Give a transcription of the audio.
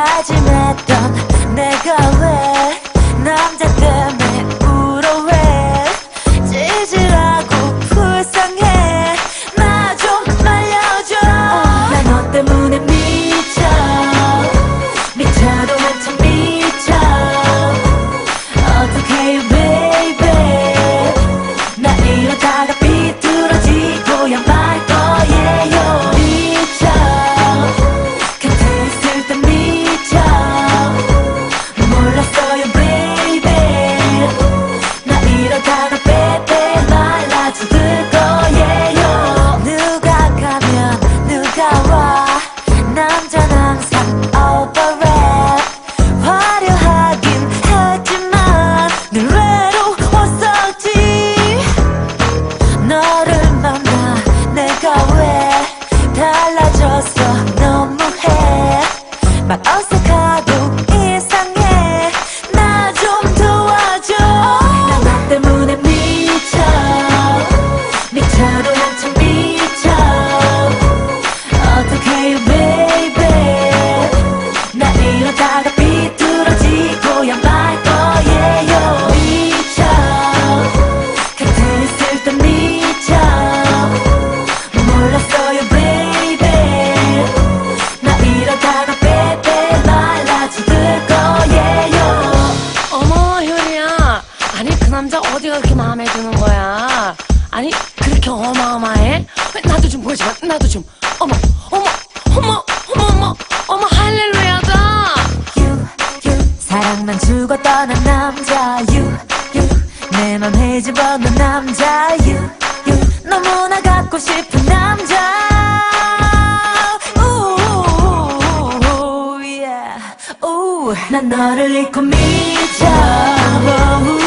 다짐했던 내가 왜 남자 때문에 울어 왜 찌질하고 불쌍해 나 좀 말려줘 난 너 때문에 미쳐 미쳐도 한참 미쳐 어떡해 baby 나 이러다가 비뚤어지고야 말 거예요 미쳐 곁에 있을 때 미쳐 몰랐어요 baby 나 이러다가 빼빼 말라 죽을 거예요 누가 가면 누가 와 남잔 항상 overrate 화려하긴 했지만 늘 외로웠었지 너를 만나 내가 왜 달라졌어 너무해 막 어색하고 이상해 나 좀 도와줘 난 너 때문에 미쳐 미쳐도 한참 미쳐 어떡해 baby 나 이러다가 비뚤어지고야 말 거예요 미쳐 곁에 있을 때 미쳐 몰랐어요 baby 나 이러다가 빼빼 말라 죽을 거예요 어머 효리야, 아니 그 남자 어디가 그렇게 마음에 드는 거야? 아니 그렇게 어마어마해? 나도 좀 보여줘, 나도 좀. 어머 어머 어머 어머 어머 어머 할렐루야다. 사랑만 주고 떠난 남자 내 맘에 집어넣은 남자 너무나 갖고 싶은 남자 난 너를 잊고 미쳐